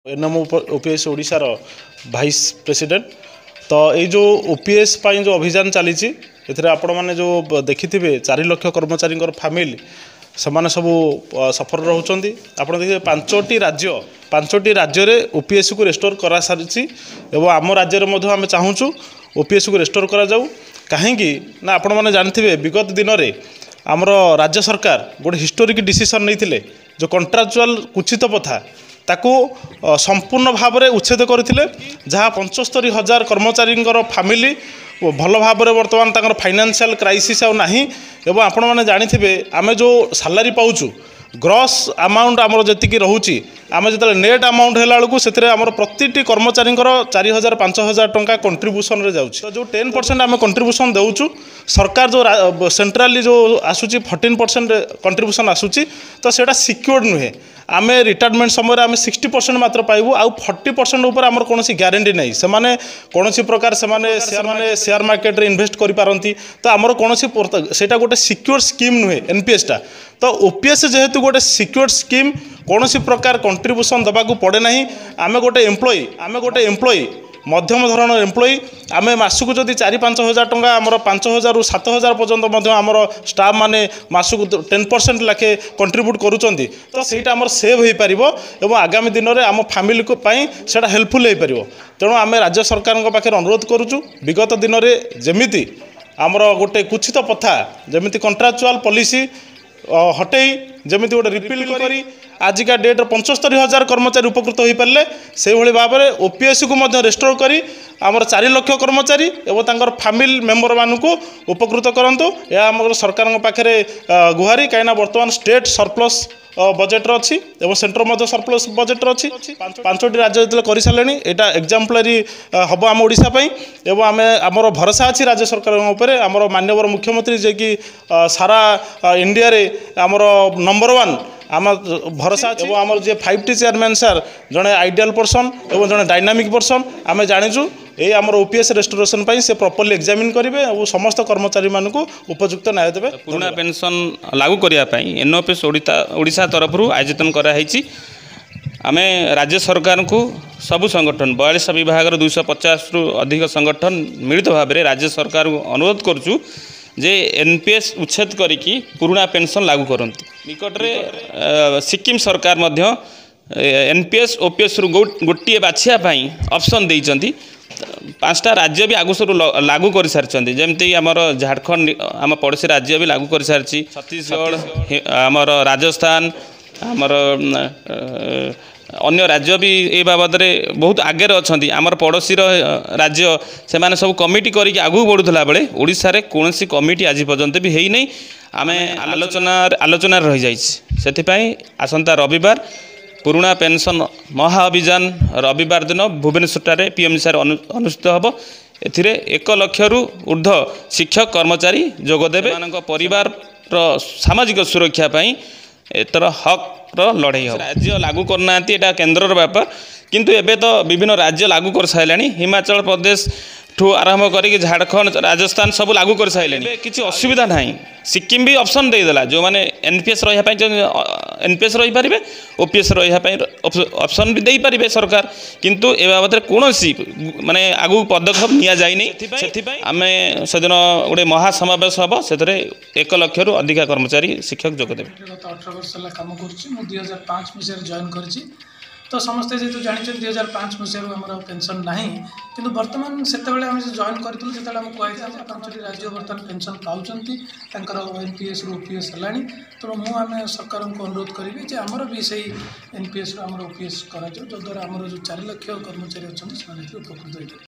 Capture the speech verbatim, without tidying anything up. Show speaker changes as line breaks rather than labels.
NM OPS ओडिशार vice president तो ये जो ओपीएस पाई जो अभियान चली आपण मैंने जो देखिथे चार लाख कर्मचारी फैमिली से सब सफर रोचंती आप देखिए पांचटी राज्य पांचटी राज्य में ओपीएस को रेस्टोर करा सारी एवं आम राज्य में आम चाहूँ ओपीएस को रेस्टोर करा जाऊ कहीं ना आपण मैंने जानते विगत दिन में आमर राज्य सरकार गोटे हिस्टोरिक डिसीजन नहीं जो कंट्राक्चुअल कुचित प्रथा ताकू संपूर्ण भाव में उच्छेद करते जहाँ पंचस्तरी हजार कर्मचारी फैमिली भल भाव में बर्तमान तक फाइनेंशियल क्राइसिस आ नहीं एवं आपण मैंने जानते आम जो सालारी पाऊँ ग्रॉस अमाउंट आमर जी रोचे आम जो नेट अमाउंट है से प्रति कर्मचारी चार हजार पांच हजार टंका कंट्रीब्यूशन रे जाऊँ जो टेन परसेंट आम कंट्रीब्यूशन देचु सरकार जो सेंट्राली जो आसूची फोर्टीन परसेंट कंट्रीब्यूशन आसूची तो सेटा सिक्योर्ड नुहे आम रिटायरमेंट समय आम सिक्सटी परसेंट मात्र पाइबू आउ फोर्टी परसेंट उपर आमर कौन ग्यारंटी नहीं से कौन प्रकार से शेयर मार्केट रे इन्वेस्ट करि पारंती तो आमर कौन सेटा गोटे सिक्योर स्कीम नुहे एनपीएस टा तो ओपीएस जेहेतु गोटे सिक्योर स्कीम कौन प्रकार कंट्रीब्यूशन दबाकू पड़े ना आम गोटे एम्प्लॉई आम गोटे एम्प्लॉई मध्यम धरण एम्प्लॉई आम मासक जदि चार पांच हजार टंका आमर पांच हजार रु सात हजार पर्यंत आमर स्टाफ माने मासक टेन परसेंट लाखे कंट्रीब्यूट करुँच तो सहीटा आमर सेव हो पार और आगामी दिन में आम फैमिली से हेल्पफुल हो पार तेणु आम राज्य सरकार पाखे अनुरोध करुचु विगत दिन में जमीती आमर गोटे कुचित प्रथा जमी कंट्राक्चुअल पॉलिसी हटई जमी गोटे रिपिल करी आजिका डेट पंचस्तरी हजार कर्मचारी उपकृत हो पारे से भाव में ओपीएस को रेस्टोर करी आमर चार लाख कर्मचारी एवं तांकर फैमिली मेंबर मानक उपकृत करंतु या आम सरकार पाखे गुहारी कहीं बर्तमान स्टेट सरप्लस बजेट अच्छी एवं सेंटर सरप्लस बजेट अच्छी पांचटी राज्य जो कर सारे यहाँ एग्जाम्पलरी हम आम ओडिशा एवं आम आमर भरोसा अच्छी राज्य सरकार आमर माननीय मुख्यमंत्री जे कि सारा इंडिया रे आमर नंबर वन आम भरोसा एवं आमर जे फाइव टी चेयरमैन सर जड़े आइडियल पर्सन एवं जड़े डायनामिक पर्सन आम जाचु ये आमर ओपीएस रेस्टोरेशन से प्रॉपर्ली एग्जामिन करेंगे और समस्त कर्मचारी मानक उपयुक्त न्याय देवे
पुराना पेंशन लागू करने एनओपीएस ओडिशा तरफ आयोजित कराई आम राज्य सरकार को सबु संगठन बयालीस विभाग दुईश पचास रु अधिक संगठन मिलित भाव में राज्य सरकार को अनुरोध करुचु जे एनपीएस उच्छेद करिकी पुराना पेंशन लागू करंती निकटरे सिक्किम सरकार मध्य एनपीएस ओपीएस रु गोटे बाछिया पाई ऑप्शन देइचंती पांचटा राज्य भी आगु सब लागू कर सारी जमती आमर झारखंड आम पड़ोसी राज्य भी लागू कर सारी छत्तीसगढ़ आमर राजस्थान आमर अन्य राज्य भी ए बाबद में बहुत आगे अच्छा आमर पड़ोसी राज्य से माने सब कमिटी करके आगू बढ़ुला बेले ओडिशा रे कौन सी कमिटी आज पर्यंत भी है नहीं आम आलोचना आलोचना रही जाई आसंता रविवार पुराना पेंशन महाअभियान रविवार दिन भुवनेश्वर पीएमसी अनुष्ठित हम ए एक लक्ष रु ऊर्ध्व शिक्षक कर्मचारी जोगदेवे परिवार सामाजिक सुरक्षा एतर हक लड़ाई हम राज्य लागू करना यहाँ केन्द्र व्यापार किंतु एबे तो विभिन्न राज्य लागू कर सारे हिमाचल प्रदेश ठू आरंभ करके झारखंड राजस्थान सब लागू कर सारे किसी असुविधा ना सिक्किम भी ऑप्शन देदेला जो मैंने एनपीएस रही एनपीएस रही पारे ओपीएस रही ऑप्शन भी दे पारे सरकार किंतु ए बाबद कौन सी माने आगु पदक्षेप नि जाए आम से दिन गोटे महासमावेश हम से एक लक्ष रु अधिक कर्मचारी शिक्षक जोगदेवे
गत अठर वर्ष कम कर जॉइन कर तो समस्ते जेहतु जानते दुई हजार पाँच मसीह आम पेंशन ना कि बर्तमान से जॉइन करूँ जो आम कहते पांचटी राज्य बर्तमान पेंशन पाँच एनपीएस रु ओपीएस है तेणु मुझे सरकार को अनुरोध करी आमर भी से एनपीएस रु ओपीएस कर जो द्वारा आमर जो चार लाख कर्मचारी अच्छा उपकृत होते।